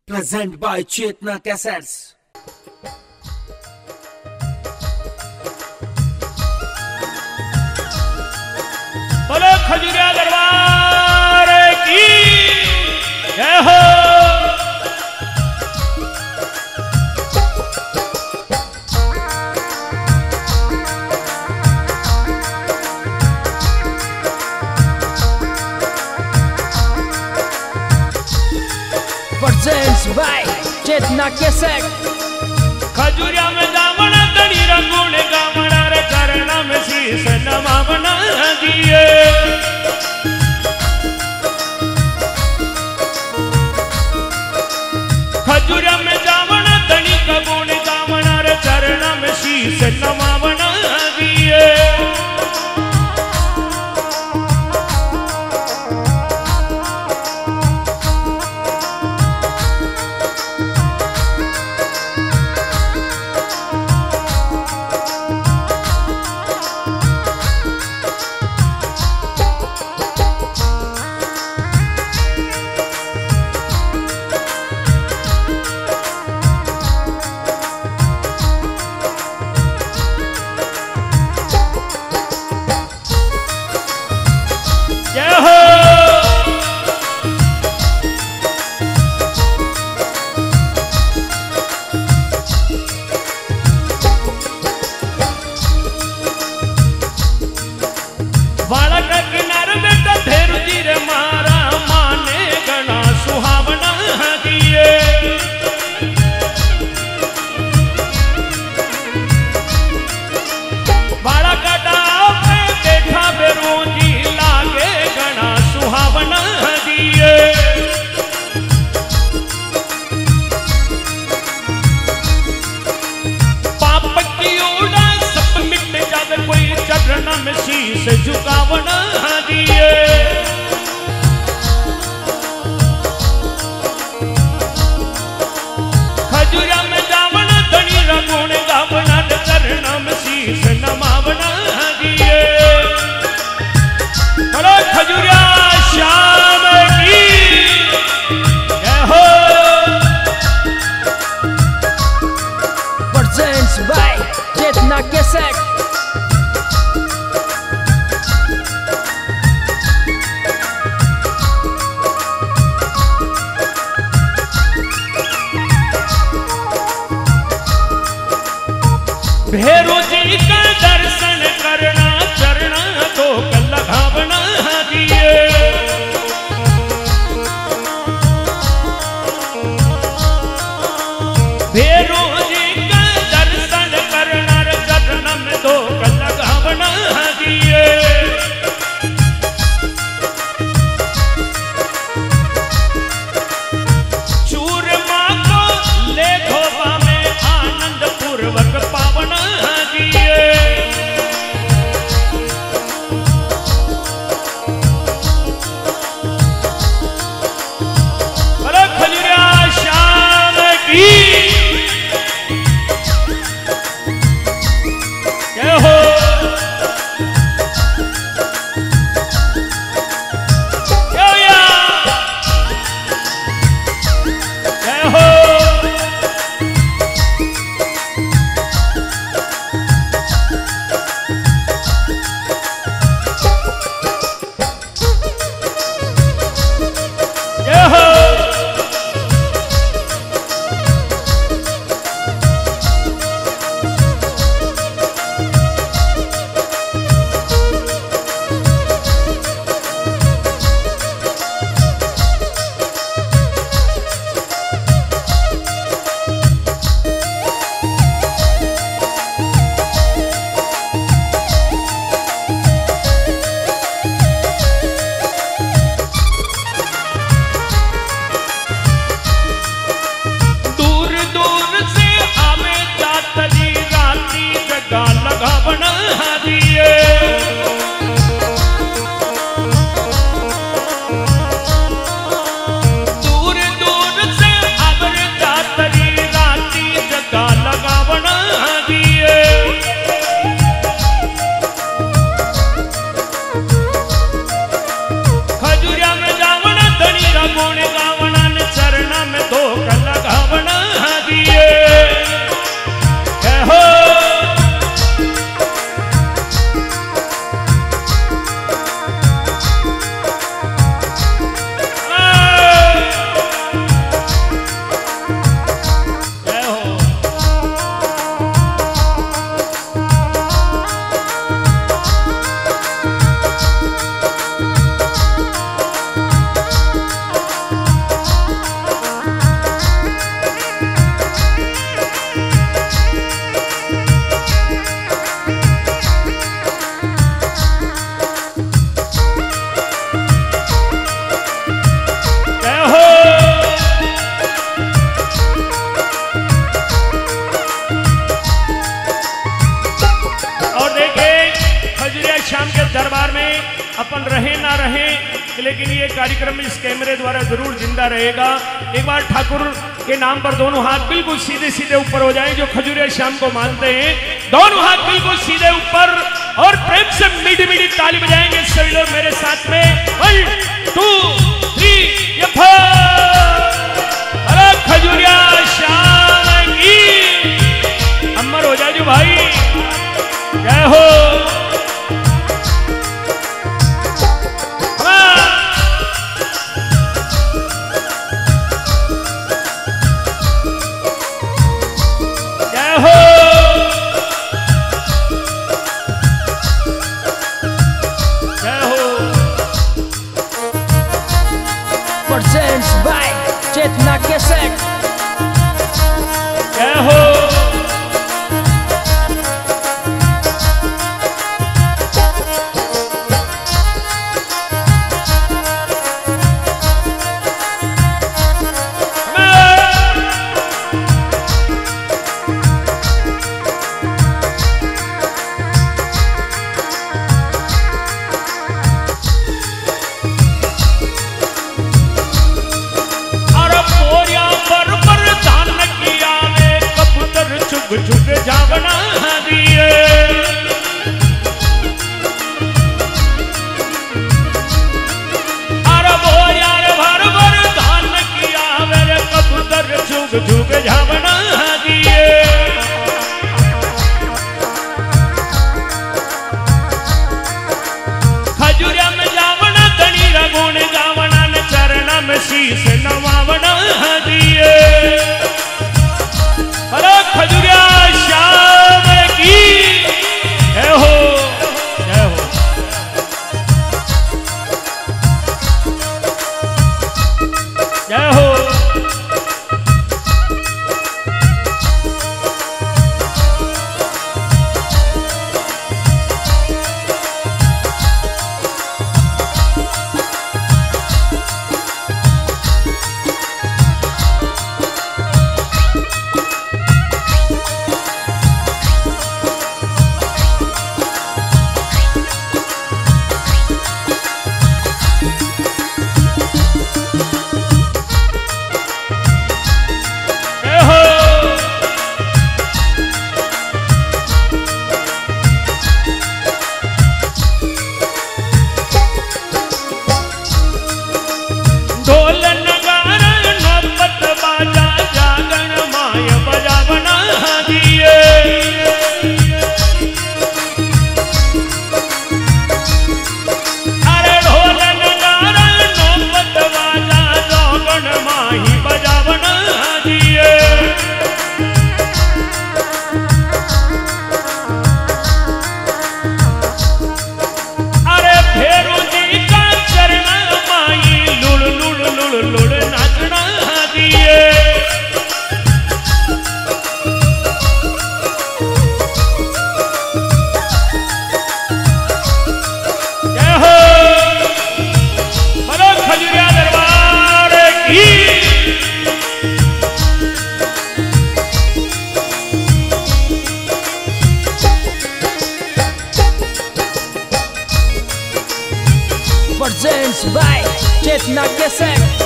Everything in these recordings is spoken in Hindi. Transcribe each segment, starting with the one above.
Present by Chetna Cassettes. बोलो खजुरिया दरबार की जय हो। Presents by Chetna Cassette. खजुरिया में जावना तड़ी रंगून गावना रे करना में शीस नमावना दिए। खजुरिया में जावना तड़ी कबून गावना रे करना में शीस नमावना दिए। वाला का किनार बेटा धेरु जी रे मारा माने गणा सुहावना दिए। वाला का डाव पे बैठा बेरू जी लागे गणा सुहावना दिए। पाप की उड़ा सब मिट जावे कोई चरण में शीश झुकावना दिए। खजुरिया में जावना धनी रंगून गावना चरण में शीश नमावना दिए। बोलो खजुरिया श्याम की जय हो। Presents by Chetna Cassette. Bheru जी का दर्शन करना चरना तो लगावना दिए। भेरू जी का दर्शन करना चरण में तो लगावना दिए। चूरमा को ले धोबा में आनंद पूर्वक पावना दिए। कार्यक्रम इस कैमरे द्वारा जरूर जिंदा रहेगा। एक बार ठाकुर के नाम पर दोनों हाथ बिल्कुल सीधे सीधे ऊपर हो जाएं। जो खजूरिया श्याम को मानते हैं दोनों हाथ बिल्कुल सीधे ऊपर और प्रेम से मीठी मीठी ताली बजाएंगे सभी लोग मेरे साथ में। 1 2 3 अरे खजूरिया श्याम की अमर हो जाए जो भाई, जय हो। Presents by Chetna Cassette. जय हो। झुक जावना दिए अरे वो यार भर भर धान किया मेरे कबूतर झुक झुक जावना दिए। खजूरिया में जावना धनी रगुण गावना ने चरणा में शीश नवावना दिए। अरे खजूरिया श्याम की जय हो, जय हो। जय हो। Presents by Chetna Cassette.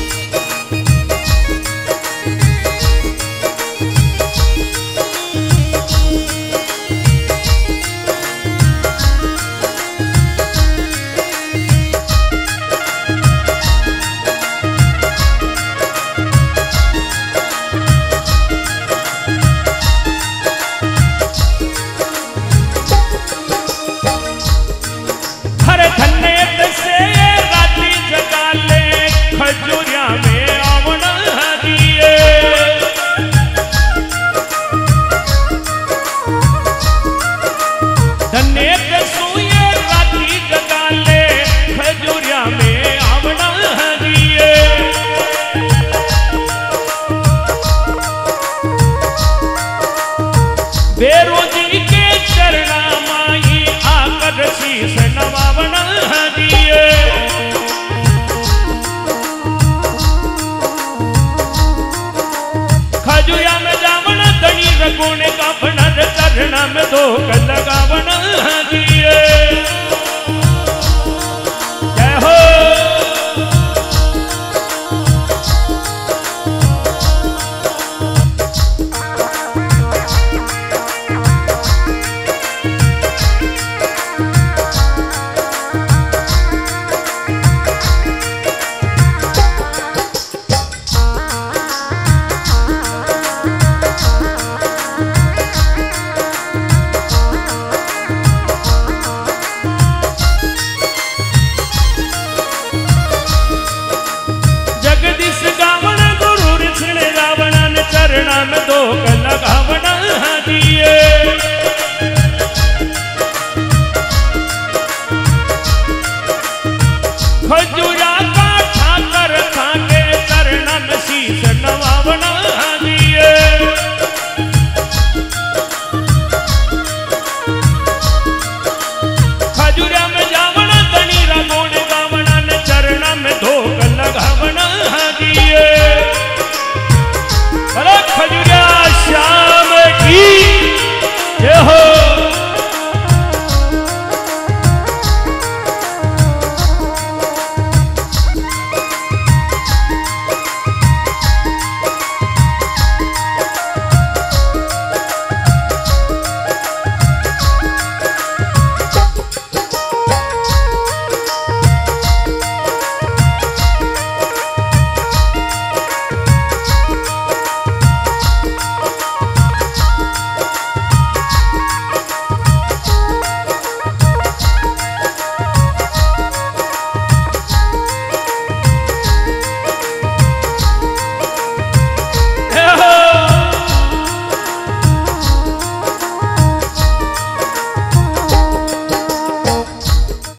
Khajuria में आवना दिए धन्य सुए राती जगाले खजूरिया में आवना दिए। बेरोजी के चरणा माई आकर शीश नवावना दिए। खजूरिया में जावना धनी रगुण का भनर चरणा में धोख लगावना दिए।